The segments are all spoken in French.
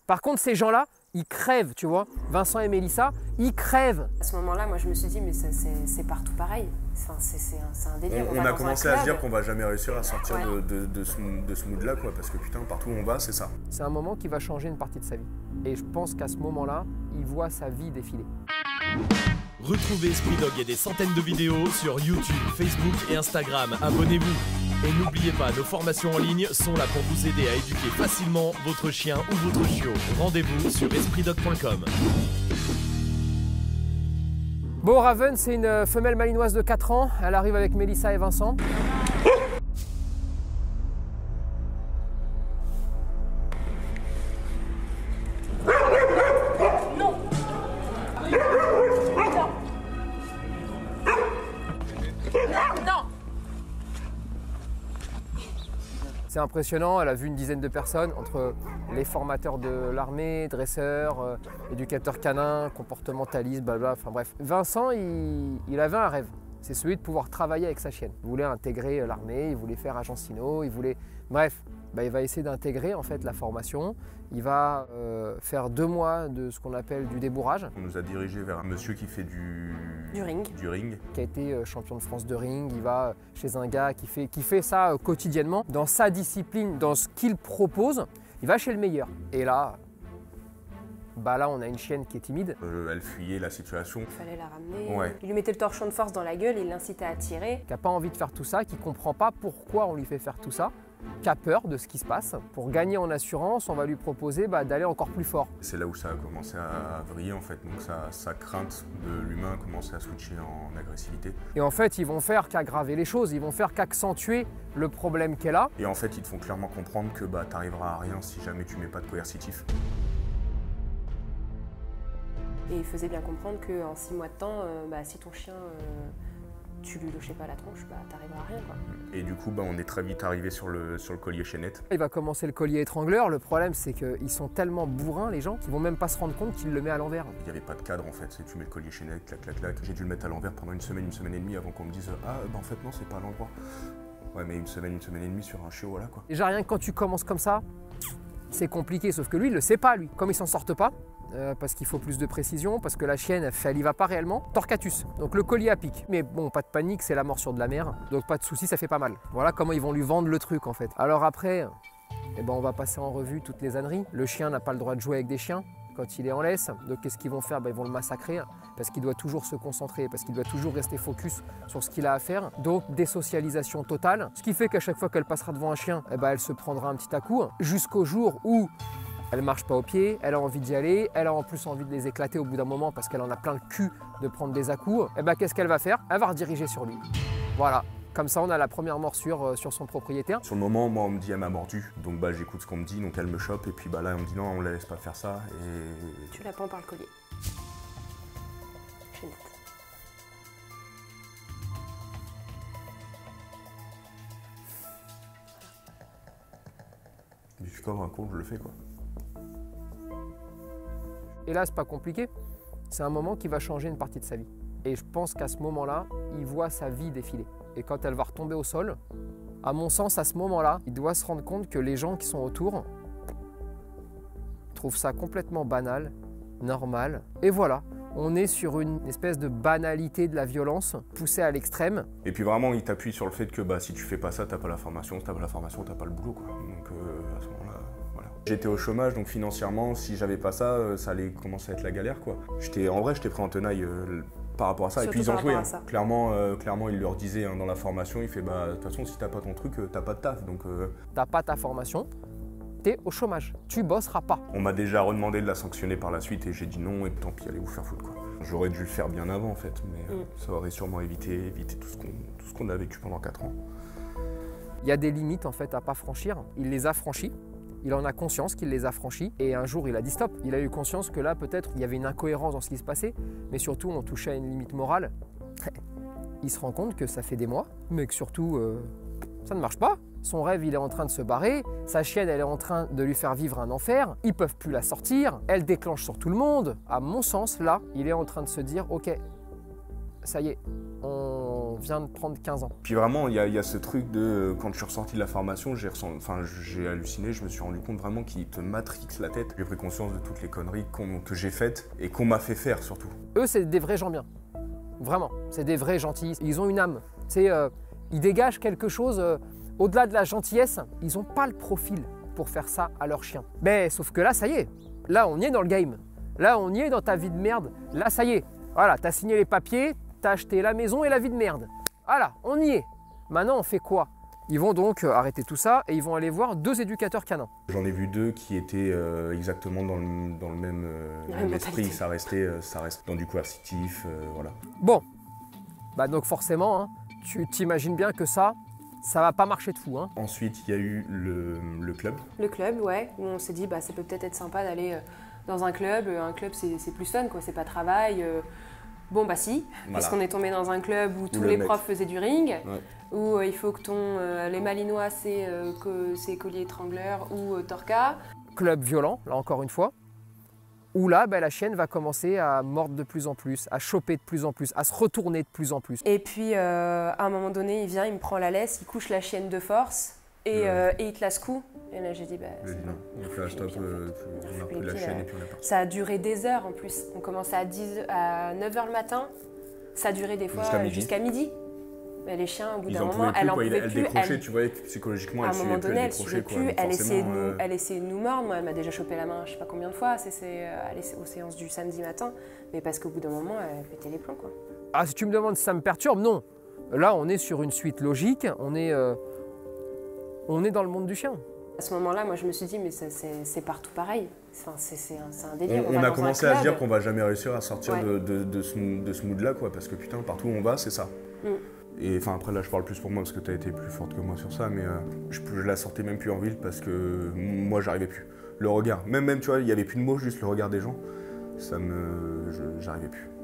Par contre, ces gens-là, ils crèvent, tu vois. Vincent et Mélissa, ils crèvent. À ce moment-là, moi, je me suis dit, mais c'est partout pareil. Enfin, c'est un délire. On a commencé à se dire qu'on va jamais réussir à sortir Ouais. de ce mood-là, quoi. Parce que putain, partout où on va, c'est ça. C'est un moment qui va changer une partie de sa vie. Et je pense qu'à ce moment-là, il voit sa vie défiler. Retrouvez Esprit Dog et des centaines de vidéos sur YouTube, Facebook et Instagram. Abonnez-vous. Et n'oubliez pas, nos formations en ligne sont là pour vous aider à éduquer facilement votre chien ou votre chiot. Rendez-vous sur espritdog.com. Bon, Raven, c'est une femelle malinoise de 4 ans. Elle arrive avec Mélissa et Vincent. C'est impressionnant, elle a vu une dizaine de personnes, entre les formateurs de l'armée, dresseurs, éducateurs canins, comportementalistes, blabla, enfin bref. Vincent, il avait un rêve, c'est celui de pouvoir travailler avec sa chienne. Il voulait intégrer l'armée, il voulait faire agent Sino, il voulait... Bref, il va essayer d'intégrer en fait la formation. Il va faire 2 mois de ce qu'on appelle du débourrage. On nous a dirigé vers un monsieur qui fait du ring. Qui a été champion de France de ring. Il va chez un gars qui fait ça quotidiennement. Dans sa discipline, dans ce qu'il propose, il va chez le meilleur. Et là, là on a une chienne qui est timide. Elle fuyait la situation. Il fallait la ramener. Ouais. Il lui mettait le torchon de force dans la gueule, il l'incitait à tirer. Qui n'a pas envie de faire tout ça, qui ne comprend pas pourquoi on lui fait faire tout ça, qui a peur de ce qui se passe. Pour gagner en assurance, on va lui proposer d'aller encore plus fort. C'est là où ça a commencé à vriller en fait, donc sa crainte de l'humain a commencé à switcher en agressivité. Et en fait, ils vont faire qu'aggraver les choses, ils vont faire qu'accentuer le problème qu'elle a. Et en fait, ils te font clairement comprendre que t'arriveras à rien si jamais tu mets pas de coercitif. Et il faisait bien comprendre qu'en 6 mois de temps, si ton chien, tu lui lâchais pas la tronche, t'arriveras à rien, quoi. Et du coup, on est très vite arrivé sur le collier chaînette. Il va commencer le collier étrangleur. Le problème, c'est qu'ils sont tellement bourrins, les gens, qu'ils vont même pas se rendre compte qu'il le met à l'envers. Il n'y avait pas de cadre en fait, tu mets le collier chaînette, clac, clac, clac. J'ai dû le mettre à l'envers pendant une semaine et demie avant qu'on me dise « Ah, en fait non, c'est pas à l'endroit ». Ouais, mais une semaine et demie sur un chiot, voilà quoi. Déjà rien que quand tu commences comme ça, c'est compliqué, sauf que lui, il le sait pas, lui. Comme il s'en sortent pas, parce qu'il faut plus de précision, parce que la chienne, elle y va pas réellement. Torcatus, donc le collier à pic. Mais bon, pas de panique, c'est la morsure de la mer, donc pas de souci, ça fait pas mal. Voilà comment ils vont lui vendre le truc en fait. Alors après, on va passer en revue toutes les âneries. Le chien n'a pas le droit de jouer avec des chiens quand il est en laisse. Donc qu'est-ce qu'ils vont faire? Ils vont le massacrer parce qu'il doit toujours se concentrer, parce qu'il doit toujours rester focus sur ce qu'il a à faire. Donc désocialisation totale, ce qui fait qu'à chaque fois qu'elle passera devant un chien, elle se prendra un petit à-coup jusqu'au jour où elle ne marche pas au pied, elle a envie d'y aller, elle a en plus envie de les éclater au bout d'un moment parce qu'elle en a plein le cul de prendre des à-coups. Qu'est-ce qu'elle va faire? Elle va rediriger sur lui. Voilà, comme ça on a la première morsure sur son propriétaire. Sur le moment, moi on me dit elle m'a mordu, donc j'écoute ce qu'on me dit, donc elle me chope et puis là on me dit non, on la laisse pas faire ça et... Tu la pends par le collier. Chaînette. Je suis comme un con, je le fais quoi. Et là, c'est pas compliqué. C'est un moment qui va changer une partie de sa vie. Et je pense qu'à ce moment-là, il voit sa vie défiler. Et quand elle va retomber au sol, à mon sens, à ce moment-là, il doit se rendre compte que les gens qui sont autour trouvent ça complètement banal, normal. Et voilà, on est sur une espèce de banalité de la violence poussée à l'extrême. Et puis vraiment, il t'appuie sur le fait que si tu fais pas ça, t'as pas la formation, si t'as pas la formation, t'as pas le boulot quoi. Donc à ce moment-là, voilà. J'étais au chômage, donc financièrement, si j'avais pas ça, ça allait commencer à être la galère quoi. En vrai, j'étais pris en tenaille par rapport à ça. Surtout et puis ils ont joué. Clairement, il leur disait dans la formation, il fait de toute façon, si t'as pas ton truc, t'as pas de taf. Donc t'as pas ta formation, t'es au chômage. Tu bosseras pas. on m'a déjà redemandé de la sanctionner par la suite et j'ai dit non et tant pis, allez vous faire foutre quoi. J'aurais dû le faire bien avant en fait, mais ça aurait sûrement évité tout ce qu'on a vécu pendant 4 ans. Il y a des limites en fait à pas franchir. Il les a franchies. Il en a conscience qu'il les a franchis et un jour il a dit stop. Il a eu conscience que là peut-être il y avait une incohérence dans ce qui se passait, mais surtout on touchait à une limite morale. Il se rend compte que ça fait des mois, mais que surtout ça ne marche pas. Son rêve il est en train de se barrer, sa chienne elle est en train de lui faire vivre un enfer, ils peuvent plus la sortir, elle déclenche sur tout le monde. À mon sens là, il est en train de se dire ok, ça y est, on vient de prendre 15 ans. Puis vraiment, il y a ce truc de, quand je suis ressorti de la formation, j'ai halluciné, je me suis rendu compte vraiment qu'ils te matrixent la tête. J'ai pris conscience de toutes les conneries que j'ai faites et qu'on m'a fait faire surtout. Eux, c'est des vrais gens bien. Vraiment, c'est des vrais gentils. Ils ont une âme. Ils dégagent quelque chose, au-delà de la gentillesse, ils n'ont pas le profil pour faire ça à leur chien. Mais sauf que là, ça y est. Là, on y est dans le game. Là, on y est dans ta vie de merde. Là, ça y est. Voilà, t'as signé les papiers, t'as acheté la maison et la vie de merde. Voilà, on y est. Maintenant, on fait quoi? Ils vont donc arrêter tout ça et ils vont aller voir 2 éducateurs canins. J'en ai vu 2 qui étaient exactement dans le même esprit. Ça reste dans du coercitif, voilà. Bon, bah donc forcément, hein, tu t'imagines bien que ça va pas marcher de fou. Hein. Ensuite, il y a eu le club. Le club, ouais, où on s'est dit bah ça peut peut-être être sympa d'aller dans un club. Un club, c'est plus fun, quoi. C'est pas travail. Bon bah si, voilà. Parce qu'on est tombé dans un club où tous les profs faisaient du ring, ouais. Où il faut que les Malinois c'est collier étrangleur ou torka. Club violent, là encore une fois, où là bah, la chienne va commencer à mordre de plus en plus, à choper de plus en plus, à se retourner de plus en plus. Et puis à un moment donné, il vient, il me prend la laisse, il couche la chienne de force et il te la secoue. Et là j'ai dit bah c'est bon. Donc là stop, on a pris la chaîne et puis on est parti. Ça a duré des heures en plus. On commençait à 9h le matin, ça a duré des fois jusqu'à midi. Mais les chiens, au bout d'un moment, elle en pouvait plus. Elle décrochait, tu voyais que psychologiquement, elle suivait plus, elle suivait plus. Elle essayait de nous mordre. Moi, elle m'a déjà chopé la main, je sais pas combien de fois, aux séances du samedi matin. Mais parce qu'au bout d'un moment, elle pétait les plombs, quoi. Ah, si tu me demandes si ça me perturbe, non. Là, on est sur une suite logique. On est dans le monde du chien. À ce moment-là, moi, je me suis dit, mais c'est partout pareil. Enfin, c'est un délire. On a commencé à se dire qu'on va jamais réussir à sortir de ce mood-là, quoi. Parce que putain, partout où on va, c'est ça. Et enfin après là je parle plus pour moi parce que tu as été plus forte que moi sur ça, mais je la sortais même plus en ville parce que moi j'arrivais plus. Le regard, même tu vois, il n'y avait plus de mots, juste le regard des gens, j'arrivais plus.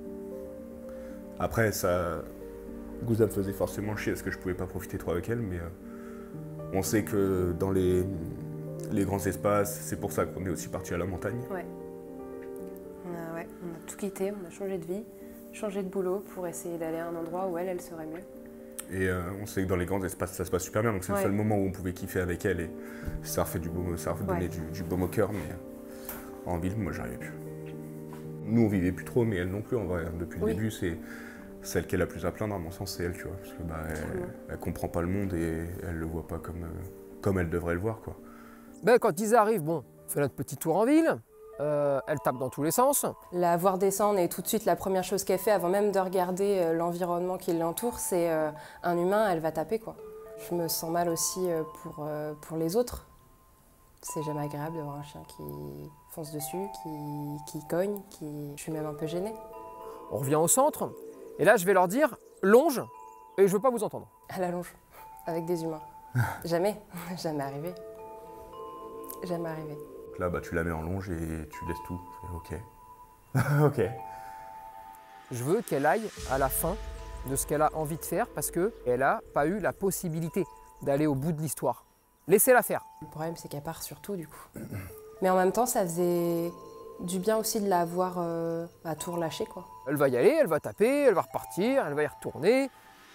Après ça, Gouza me faisait forcément chier parce que je pouvais pas profiter trop avec elle, mais on sait que dans les grands espaces, c'est pour ça qu'on est aussi parti à la montagne. Ouais. On a tout quitté, on a changé de vie. Changer de boulot pour essayer d'aller à un endroit où elle serait mieux. Et on sait que dans les grands espaces, ça se passe super bien, donc c'est le seul moment où on pouvait kiffer avec elle et ça refait du baume au cœur, mais en ville, moi, j'arrivais plus. Nous, on vivait plus trop, mais elle non plus, en vrai. Depuis le début, c'est celle qui est la plus à plaindre, à mon sens, c'est elle, tu vois, parce que elle comprend pas le monde et elle le voit pas comme elle devrait le voir, quoi. Ben, quand ils arrivent, bon, on fait notre petit tour en ville. Elle tape dans tous les sens. La voir descendre et tout de suite la première chose qu'elle fait avant même de regarder l'environnement qui l'entoure, c'est un humain, elle va taper quoi. Je me sens mal aussi pour les autres. C'est jamais agréable de voir un chien qui fonce dessus, qui cogne, Je suis même un peu gênée. On revient au centre et là je vais leur dire longe et je veux pas vous entendre. À la longe, avec des humains. Jamais, jamais arrivé. Jamais arrivé. Là, bah, tu la mets en longe et tu laisses tout. Ok. Ok. Je veux qu'elle aille à la fin de ce qu'elle a envie de faire parce qu'elle n'a pas eu la possibilité d'aller au bout de l'histoire. Laissez-la faire. Le problème, c'est qu'elle part surtout, du coup. Mais en même temps, ça faisait du bien aussi de la voir à tout relâcher, quoi. Elle va y aller, elle va taper, elle va repartir, elle va y retourner.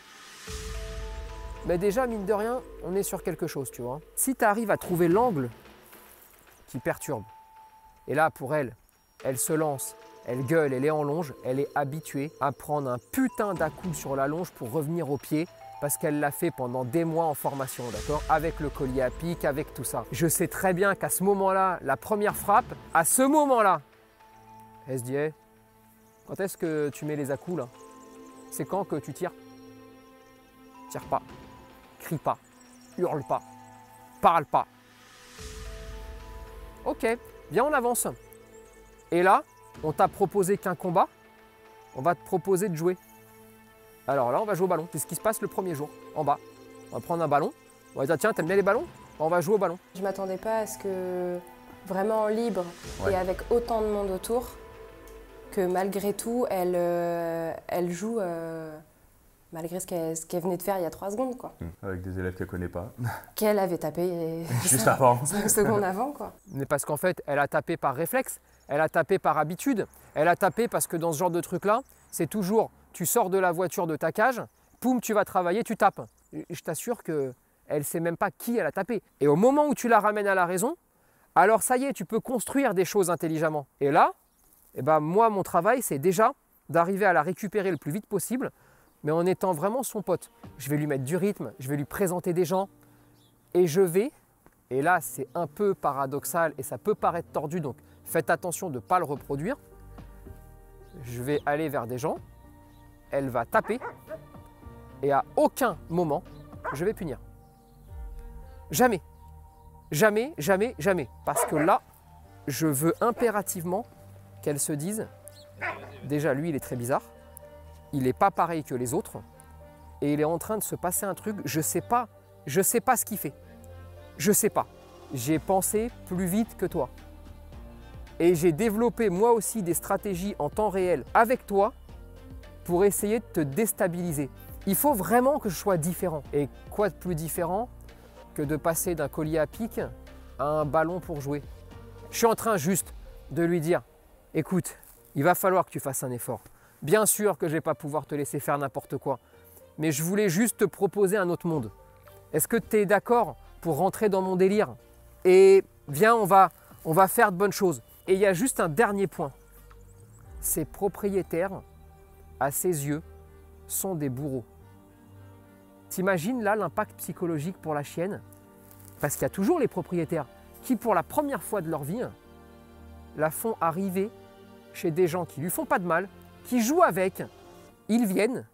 Mais déjà, mine de rien, on est sur quelque chose, tu vois. Si tu arrives à trouver l'angle qui perturbe. Et là, pour elle, elle se lance, elle gueule, elle est en longe, elle est habituée à prendre un putain d'à-coup sur la longe pour revenir au pied parce qu'elle l'a fait pendant des mois en formation, d'accord? Avec le collier à pic, avec tout ça. Je sais très bien qu'à ce moment-là, la première frappe, à ce moment-là, elle se dit hey, quand est-ce que tu mets les à-coups là? C'est quand que tu tires? Tire pas, crie pas, hurle pas, parle pas. Ok, viens on avance. Et là, on t'a proposé qu'un combat, on va te proposer de jouer. Alors là, on va jouer au ballon. C'est ce qui se passe le premier jour, en bas. On va prendre un ballon, on va dire tiens, t'aimes bien les ballons? On va jouer au ballon. Je m'attendais pas à ce que, vraiment libre et avec autant de monde autour, que malgré tout, elle joue malgré ce qu'elle venait de faire il y a 3 secondes, quoi. Avec des élèves qu'elle connaît pas. Qu'elle avait tapé juste avant. 5 secondes avant, quoi. Mais parce qu'en fait, elle a tapé par réflexe, elle a tapé par habitude, elle a tapé parce que dans ce genre de truc-là, c'est toujours tu sors de la voiture de ta cage, poum, tu vas travailler, tu tapes. Je t'assure qu'elle ne sait même pas qui elle a tapé. Et au moment où tu la ramènes à la raison, alors ça y est, tu peux construire des choses intelligemment. Et là, eh ben, moi, mon travail, c'est déjà d'arriver à la récupérer le plus vite possible, mais en étant vraiment son pote. Je vais lui mettre du rythme, je vais lui présenter des gens, et je vais, et là c'est un peu paradoxal et ça peut paraître tordu, donc faites attention de ne pas le reproduire. Je vais aller vers des gens, elle va taper, et à aucun moment, je vais punir. Jamais. Jamais, jamais, jamais. Parce que là, je veux impérativement qu'elle se dise, déjà lui il est très bizarre, il n'est pas pareil que les autres, et il est en train de se passer un truc, je sais pas ce qu'il fait. Je sais pas. J'ai pensé plus vite que toi. Et j'ai développé moi aussi des stratégies en temps réel avec toi pour essayer de te déstabiliser. Il faut vraiment que je sois différent. Et quoi de plus différent que de passer d'un collier à pic à un ballon pour jouer? Je suis en train juste de lui dire, écoute, il va falloir que tu fasses un effort. Bien sûr que je ne vais pas pouvoir te laisser faire n'importe quoi, mais je voulais juste te proposer un autre monde. Est-ce que tu es d'accord pour rentrer dans mon délire? Et viens, on va faire de bonnes choses. Et il y a juste un dernier point. Ces propriétaires, à ses yeux, sont des bourreaux. T'imagines là l'impact psychologique pour la chienne? Parce qu'il y a toujours les propriétaires qui, pour la première fois de leur vie, la font arriver chez des gens qui ne lui font pas de mal, qui jouent avec. Ils viennent,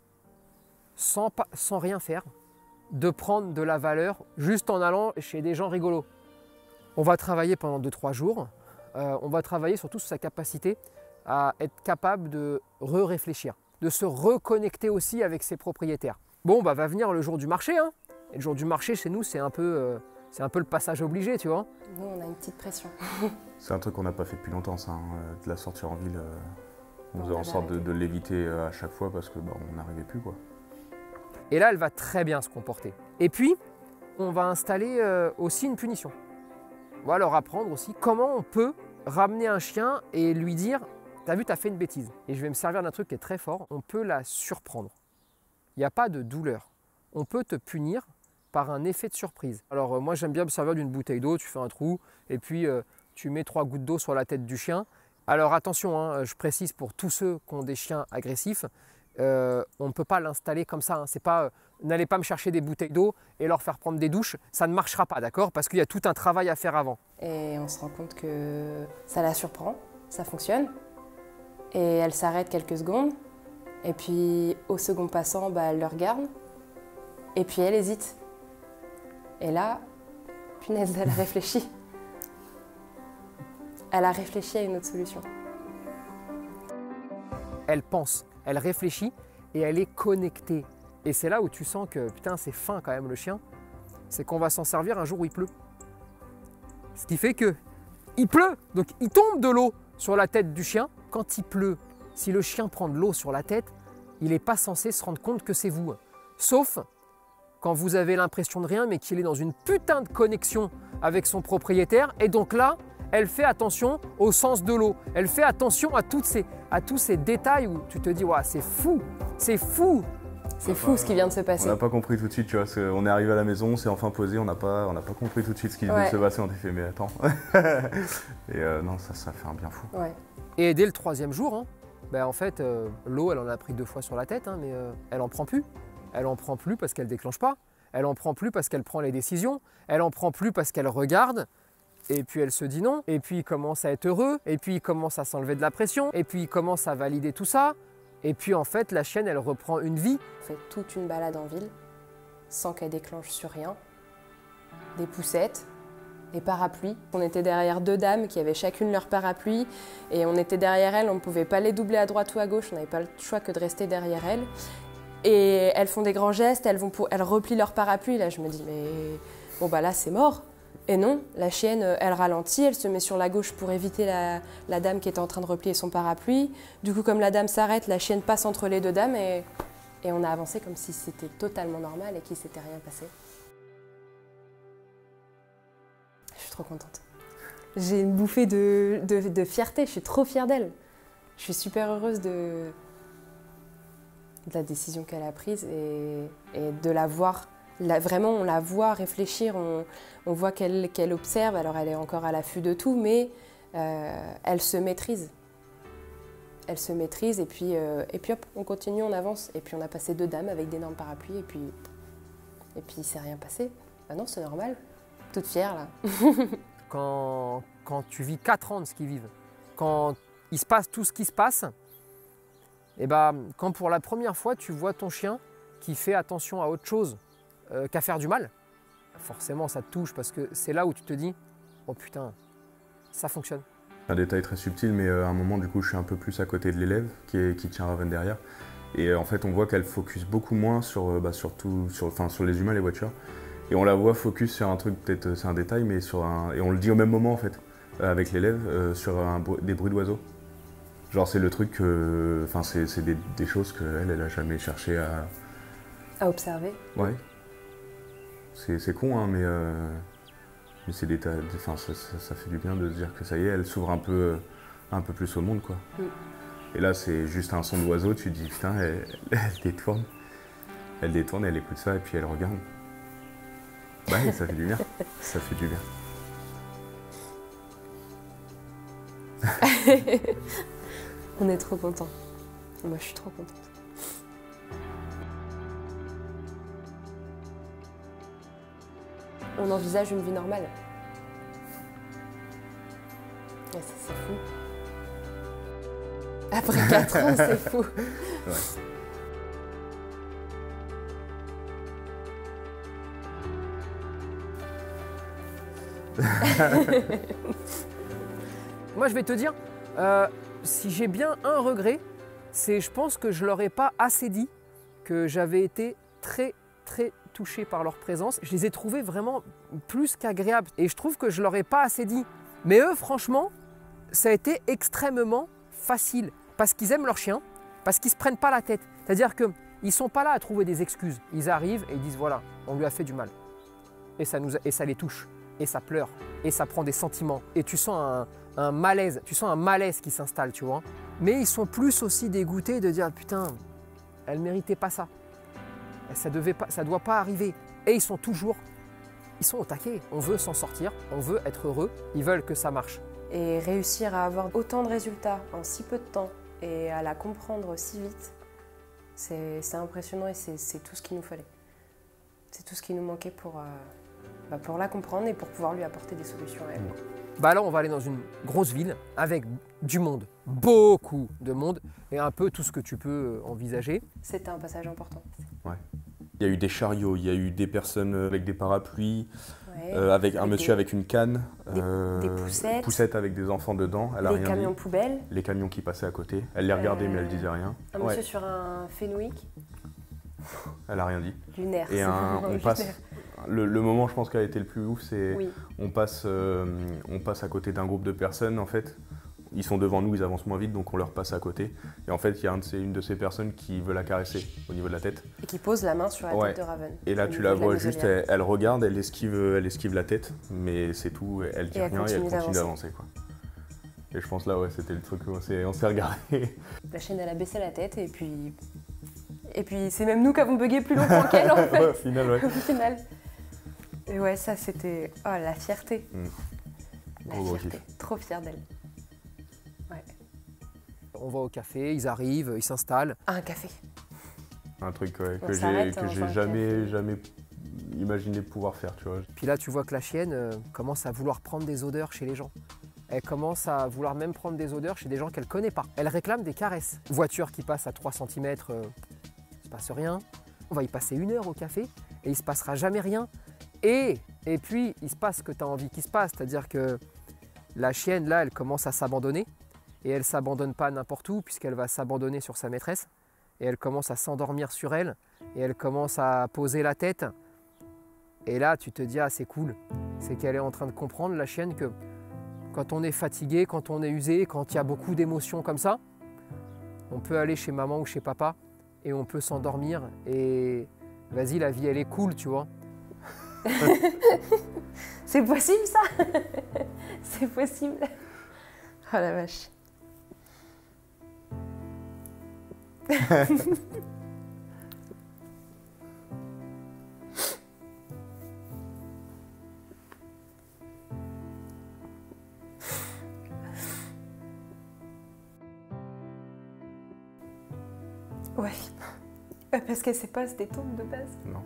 sans rien faire, de prendre de la valeur juste en allant chez des gens rigolos. On va travailler pendant 2-3 jours. On va travailler surtout sur sa capacité à être capable de réfléchir, de se reconnecter aussi avec ses propriétaires. Bon, bah va venir le jour du marché. Hein. Et le jour du marché, chez nous, c'est un peu le passage obligé, tu vois. Nous, on a une petite pression. C'est un truc qu'on n'a pas fait depuis longtemps, ça, hein, de la sortir en ville. On faisait en sorte arrêté. de l'éviter à chaque fois parce que bah, on n'arrivait plus, quoi. Et là, elle va très bien se comporter. Et puis, on va installer aussi une punition. On va leur apprendre aussi comment on peut ramener un chien et lui dire « T'as vu, t'as fait une bêtise ». Et je vais me servir d'un truc qui est très fort. On peut la surprendre. Il n'y a pas de douleur. On peut te punir par un effet de surprise. Alors moi, j'aime bien me servir d'une bouteille d'eau. Tu fais un trou et puis tu mets 3 gouttes d'eau sur la tête du chien. Alors attention, hein, je précise pour tous ceux qui ont des chiens agressifs, on ne peut pas l'installer comme ça. Hein. C'est pas, n'allez pas me chercher des bouteilles d'eau et leur faire prendre des douches. Ça ne marchera pas, d'accord? Parce qu'il y a tout un travail à faire avant. Et on se rend compte que ça la surprend, ça fonctionne. Et elle s'arrête quelques secondes. Et puis au second passant, bah, elle le regarde. Et puis elle hésite. Et là, punaise, elle réfléchit. Elle a réfléchi à une autre solution. Elle pense, elle réfléchit et elle est connectée. Et c'est là où tu sens que, putain, c'est fin quand même le chien. C'est qu'on va s'en servir un jour où il pleut. Ce qui fait que il pleut, donc il tombe de l'eau sur la tête du chien. Quand il pleut, si le chien prend de l'eau sur la tête, il n'est pas censé se rendre compte que c'est vous. Sauf quand vous avez l'impression de rien, mais qu'il est dans une putain de connexion avec son propriétaire. Et donc là, elle fait attention au sens de l'eau. Elle fait attention à tous ces détails où tu te dis, ouais, c'est fou, c'est fou. C'est fou ce qui vient de se passer. On n'a pas compris tout de suite, tu vois. On est arrivé à la maison, on s'est enfin posé, on n'a pas compris tout de suite ce qui venait de se passer. On s'est fait, mais attends. Et non, ça fait un bien fou. Ouais. Et dès le 3e jour, hein, ben en fait, l'eau, elle en a pris 2 fois sur la tête, hein, mais elle en prend plus. Elle en prend plus parce qu'elle déclenche pas. Elle en prend plus parce qu'elle prend les décisions. Elle en prend plus parce qu'elle regarde. Et puis elle se dit non. Et puis il commence à être heureux. Et puis il commence à s'enlever de la pression. Et puis il commence à valider tout ça. Et puis en fait, la chienne, elle reprend une vie. On fait toute une balade en ville, sans qu'elle déclenche sur rien. Des poussettes, des parapluies. On était derrière 2 dames qui avaient chacune leur parapluie. Et on était derrière elles, on ne pouvait pas les doubler à droite ou à gauche. On n'avait pas le choix que de rester derrière elles. Et elles font des grands gestes, elles replient leur parapluie. Là, je me dis, mais bon, bah là, c'est mort. Et non, la chienne, elle ralentit, elle se met sur la gauche pour éviter la dame qui était en train de replier son parapluie. Du coup, comme la dame s'arrête, la chienne passe entre les 2 dames et on a avancé comme si c'était totalement normal et qu'il ne s'était rien passé. Je suis trop contente. J'ai une bouffée de fierté, je suis trop fière d'elle. Je suis super heureuse de la décision qu'elle a prise et de la voir. Vraiment, on la voit réfléchir, on voit qu'elle observe. Alors, elle est encore à l'affût de tout, mais elle se maîtrise. Elle se maîtrise et puis hop, on continue, on avance. Et puis, on a passé 2 dames avec d'énormes parapluies et puis il ne s'est rien passé. Bah non, c'est normal. Toute fière, là. Quand tu vis 4 ans de ce qu'ils vivent, quand il se passe tout ce qui se passe, et bah, quand pour la première fois, tu vois ton chien qui fait attention à autre chose qu'à faire du mal, forcément ça te touche parce que c'est là où tu te dis « Oh putain, ça fonctionne ». Un détail très subtil, mais à un moment, du coup, je suis un peu plus à côté de l'élève qui tient Raven derrière. Et en fait, on voit qu'elle focus beaucoup moins sur les humains, les watchers. Et on la voit focus sur un truc, peut-être c'est un détail, mais et on le dit au même moment en fait, avec l'élève, sur des bruits d'oiseaux. Genre c'est le truc, c'est des choses qu'elle a jamais cherché à observer. Ouais. C'est con, hein, mais c'est ça fait du bien de se dire que ça y est, elle s'ouvre un peu plus au monde, quoi. Et là, c'est juste un son d'oiseau, tu te dis putain, elle détourne. Elle détourne, elle écoute ça et puis elle regarde. Bah oui, ça fait du bien. Ça fait du bien. On est trop contents. Moi, je suis trop contente. On envisage une vie normale. Et ça, c'est fou. Après 4 ans, c'est fou. Ouais. Moi, je vais te dire, si j'ai bien un regret, c'est je pense que je leur ai pas assez dit que j'avais été très touché par leur présence. Je les ai trouvés vraiment plus qu'agréables et je trouve que je leur ai pas assez dit. Mais eux, franchement, ça a été extrêmement facile parce qu'ils aiment leur chien, parce qu'ils se prennent pas la tête. C'est-à-dire qu'ils ne sont pas là à trouver des excuses. Ils arrivent et ils disent voilà, on lui a fait du mal. Et ça les touche. Et ça pleure, et ça prend des sentiments. Et tu sens un malaise, qui s'installe, tu vois. Mais ils sont plus aussi dégoûtés de dire putain, elle méritait pas ça. Ça doit pas arriver. Et ils sont au taquet. On veut s'en sortir, on veut être heureux, ils veulent que ça marche. Et réussir à avoir autant de résultats en si peu de temps et à la comprendre si vite, c'est impressionnant et c'est tout ce qu'il nous fallait. C'est tout ce qui nous manquait pour la comprendre et pour pouvoir lui apporter des solutions à elle. Bah là, on va aller dans une grosse ville avec du monde, beaucoup de monde et un peu tout ce que tu peux envisager. C'était un passage important. Ouais. Il y a eu des chariots, il y a eu des personnes avec des parapluies, avec un monsieur avec une canne, des poussettes avec des enfants dedans. Elle a des rien camions dit. poubelles. Les camions qui passaient à côté. Elle les regardait mais elle disait rien. Un monsieur sur un Fenwick. Elle a rien dit. Lunaire. Et on passe. Le moment, je pense, qui a été le plus ouf, c'est on passe à côté d'un groupe de personnes, en fait. Ils sont devant nous, ils avancent moins vite, donc on leur passe à côté. Et en fait, il y a une de ces personnes qui veut la caresser au niveau de la tête. Et qui pose la main sur la tête de Raven. Et là, tu la vois juste, elle regarde, elle esquive la tête, mais c'est tout, elle dit rien et elle continue d'avancer, quoi. Et je pense là, c'était le truc où on s'est regardé. La chienne, elle a baissé la tête et puis c'est même nous qui avons bugué plus longtemps qu'elle, en fait. Au final, Au final. Et ouais, ça, c'était la fierté. La fierté. Trop fière d'elle. Ouais. On va au café, ils arrivent, ils s'installent. Un café. Un truc que j'ai jamais imaginé pouvoir faire, tu vois. Puis là, tu vois que la chienne commence à vouloir prendre des odeurs chez les gens. Elle commence à vouloir même prendre des odeurs chez des gens qu'elle ne connaît pas. Elle réclame des caresses. Voiture qui passe à 3 cm, il ne se passe rien. On va y passer 1 heure au café et il ne se passera jamais rien. Et puis, il se passe ce que tu as envie qu'il se passe. C'est-à-dire que la chienne, là, elle commence à s'abandonner. Et elle ne s'abandonne pas n'importe où puisqu'elle va s'abandonner sur sa maîtresse. Et elle commence à s'endormir sur elle. Et elle commence à poser la tête. Et là, tu te dis, ah, c'est cool. C'est qu'elle est en train de comprendre, la chienne, que quand on est fatigué, quand on est usé, quand il y a beaucoup d'émotions comme ça, on peut aller chez maman ou chez papa et on peut s'endormir. Et vas-y, la vie, elle est cool, tu vois. C'est possible, ça. C'est possible. Oh la vache. Ouais. Parce qu'elle sait pas se détendre de base. Non.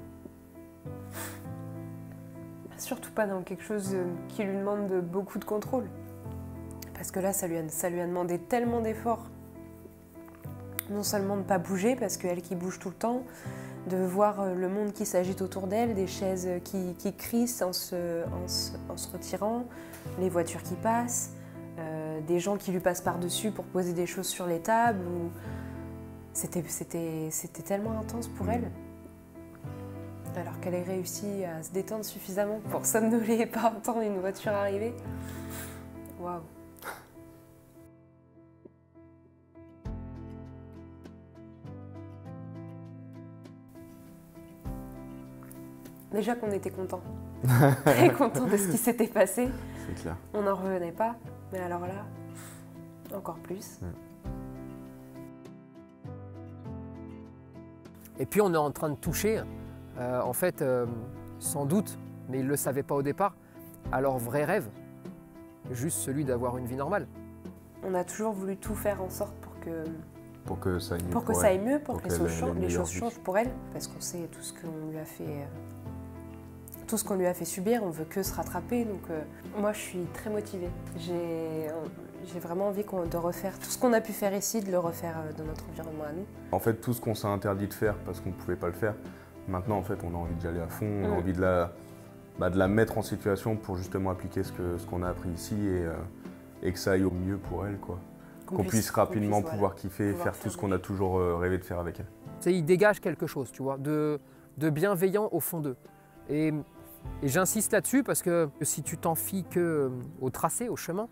Surtout pas dans quelque chose qui lui demande beaucoup de contrôle. Parce que là, ça lui a demandé tellement d'efforts. Non seulement de ne pas bouger, parce qu'elle qui bouge tout le temps, de voir le monde qui s'agite autour d'elle, des chaises qui crissent en se retirant, les voitures qui passent, des gens qui lui passent par-dessus pour poser des choses sur les tables. C'était tellement intense pour elle. Alors qu'elle ait réussi à se détendre suffisamment pour somnoler et pas entendre une voiture arriver. Waouh! Déjà qu'on était contents. Très contents de ce qui s'était passé. C'est clair. On n'en revenait pas. Mais alors là, encore plus. Et puis on est en train de toucher, en fait, sans doute, mais ils ne le savaient pas au départ, à leur vrai rêve, juste celui d'avoir une vie normale. On a toujours voulu tout faire en sorte pour que ça aille mieux, pour que ça aille mieux, pour que les choses vie. changent pour elle, parce qu'on sait tout ce qu'on lui a fait, tout ce qu'on lui a fait subir, on veut que se rattraper. Donc moi, je suis très motivée. J'ai vraiment envie de refaire tout ce qu'on a pu faire ici, de le refaire dans notre environnement à nous. En fait, tout ce qu'on s'est interdit de faire parce qu'on ne pouvait pas le faire, maintenant, en fait, on a envie d'y aller à fond, on a envie de la mettre en situation pour justement appliquer ce qu'on a appris ici et que ça aille au mieux pour elle, quoi. Qu'on puisse rapidement pouvoir kiffer et faire tout ce qu'on a toujours rêvé de faire avec elle. Tu sais, ils dégagent quelque chose, tu vois, de bienveillant au fond d'eux. Et j'insiste là-dessus parce que si tu t'en fies qu'au tracé, au chemin,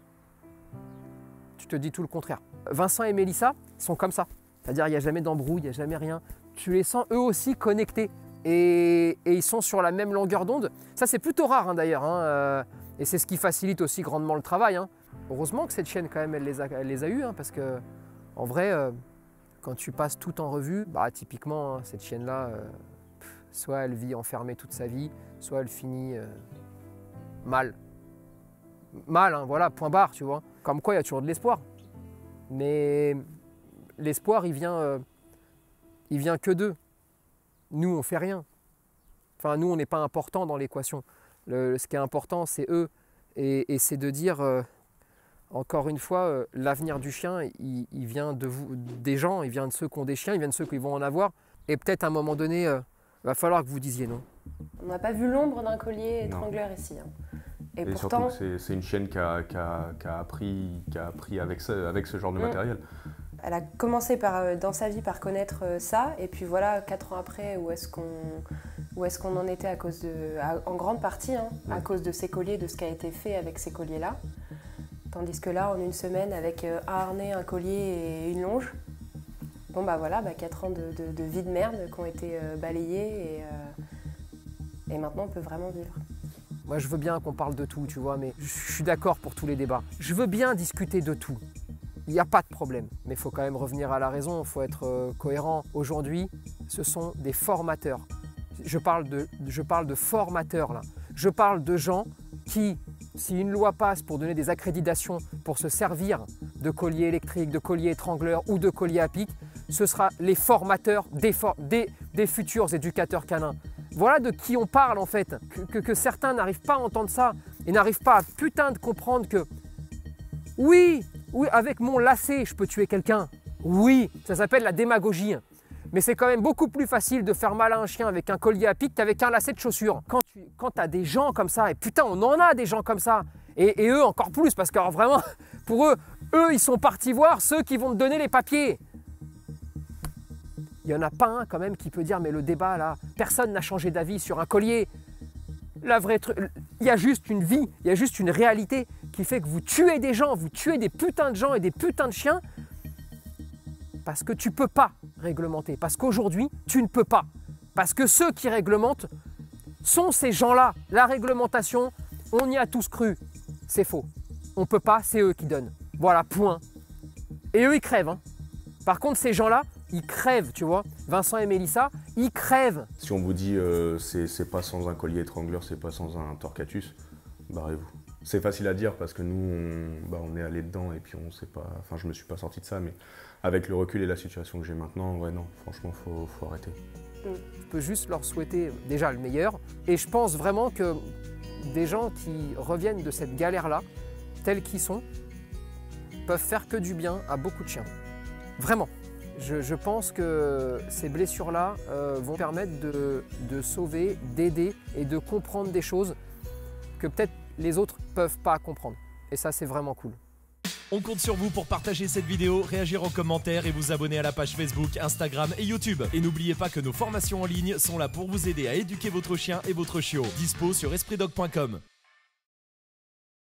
tu te dis tout le contraire. Vincent et Mélissa sont comme ça. C'est-à-dire il n'y a jamais d'embrouille, il n'y a jamais rien. Tu les sens eux aussi connectés et ils sont sur la même longueur d'onde. Ça c'est plutôt rare hein, d'ailleurs. Hein, et c'est ce qui facilite aussi grandement le travail. Hein. Heureusement que cette chaîne quand même elle les a eus hein, parce que en vrai quand tu passes tout en revue, bah, typiquement hein, cette chaîne-là, soit elle vit enfermée toute sa vie, soit elle finit mal. Mal, hein, voilà, point barre, tu vois. Comme quoi, il y a toujours de l'espoir. Mais l'espoir, il vient que d'eux. Nous, on fait rien. Enfin, nous, on n'est pas important dans l'équation. Ce qui est important, c'est eux. Et c'est de dire, encore une fois, l'avenir du chien, il vient de vous, des gens, il vient de ceux qui ont des chiens, il vient de ceux qui vont en avoir. Et peut-être à un moment donné, il va falloir que vous disiez non. On n'a pas vu l'ombre d'un collier étrangleur ici. Hein. Et pourtant, surtout, c'est une chaîne qui a appris avec ce genre de matériel. Elle a commencé dans sa vie par connaître ça, et puis voilà, 4 ans après, où est-ce qu'on en était en grande partie, hein, à cause de ces colliers, de ce qui a été fait avec ces colliers-là. Tandis que là, en une semaine, avec un harnais, un collier et une longe, bon bah voilà, 4 ans de vie de merde qui ont été balayés, et maintenant on peut vraiment vivre. Moi, je veux bien qu'on parle de tout, tu vois, mais je suis d'accord pour tous les débats. Je veux bien discuter de tout. Il n'y a pas de problème. Mais il faut quand même revenir à la raison, il faut être cohérent. Aujourd'hui, ce sont des formateurs. Je parle de formateurs, là. Je parle de gens qui, si une loi passe pour donner des accréditations pour se servir de colliers électriques, de colliers étrangleurs ou de colliers à pic, ce sera les formateurs des futurs éducateurs canins. Voilà de qui on parle en fait, que certains n'arrivent pas à entendre ça et n'arrivent pas à putain de comprendre que oui, avec mon lacet, je peux tuer quelqu'un. Oui, ça s'appelle la démagogie. Mais c'est quand même beaucoup plus facile de faire mal à un chien avec un collier à pic qu'avec un lacet de chaussures. Quand tu as des gens comme ça, et putain, on en a des gens comme ça, et eux encore plus, parce que alors, vraiment, pour eux, ils sont partis voir ceux qui vont te donner les papiers. Il n'y en a pas un quand même qui peut dire mais le débat là, personne n'a changé d'avis sur un collier. La vraie il y a juste une vie, il y a juste une réalité qui fait que vous tuez des gens, vous tuez des putains de gens et des putains de chiens parce que tu ne peux pas réglementer, parce qu'aujourd'hui tu ne peux pas, parce que ceux qui réglementent sont ces gens-là. La réglementation, on y a tous cru, c'est faux. On ne peut pas, c'est eux qui donnent. Voilà, point. Et eux ils crèvent. Hein. Par contre ces gens-là, ils crèvent, tu vois. Vincent et Mélissa, ils crèvent. Si on vous dit c'est pas sans un collier étrangleur, c'est pas sans un torcatus, barrez-vous. C'est facile à dire parce que nous, on est allé dedans et puis on sait pas. Enfin, je me suis pas sorti de ça, mais avec le recul et la situation que j'ai maintenant, ouais, non, franchement, faut arrêter. Je peux juste leur souhaiter déjà le meilleur. Et je pense vraiment que des gens qui reviennent de cette galère-là, tels qu'ils sont, peuvent faire que du bien à beaucoup de chiens. Vraiment. Je pense que ces blessures-là vont permettre de sauver, d'aider et de comprendre des choses que peut-être les autres ne peuvent pas comprendre. Et ça, c'est vraiment cool. On compte sur vous pour partager cette vidéo, réagir en commentaire et vous abonner à la page Facebook, Instagram et YouTube. Et n'oubliez pas que nos formations en ligne sont là pour vous aider à éduquer votre chien et votre chiot. Dispo sur espritdog.com.